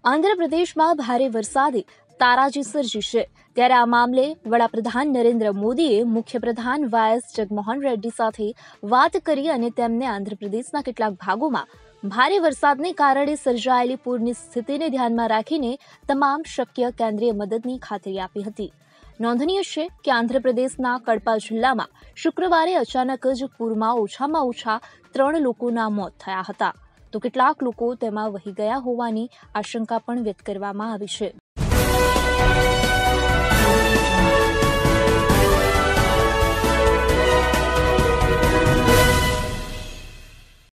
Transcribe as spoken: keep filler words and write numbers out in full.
આંધ્રપ્રદેશમાં ભારે વરસાદે તારાજી સર્જી છે ત્યારે આ મામલે વડાપ્રધાન નરેન્દ્ર મોદીએ મુખ્યપ્રધાન વાયએસ જગનમોહન રેડ્ડી સાથે વાત કરી અને તેમને આંધ્રપ્રદેશના કેટલાક ભાગોમાં ભારે વરસાદને કારણે સર્જાયેલી પૂરની સ્થિતિને ધ્યાનમાં રાખીને તમામ શક્ય કેન્દ્રીય મદદની ખાતરી આપી હતી। નોંધનીય છે કે આંધ્રપ્રદેશના કડપા જિલ્લામાં શુક્રવારે અચાનક જ પૂરમાં ઓછામાં ઓછા ત્રણ લોકોના મોત થયા હતા, તો કેટલાક લોકો તેમાં વહી ગયા હોવાની આશંકા પણ વ્યક્ત કરવામાં આવી છે।